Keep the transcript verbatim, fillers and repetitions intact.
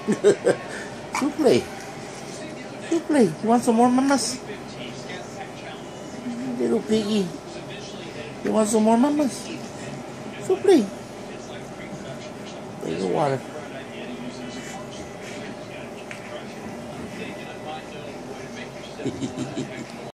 Souffle. Souffle. You want some more mamas? Little piggy. You want some more mamas? Souffle. Take the water.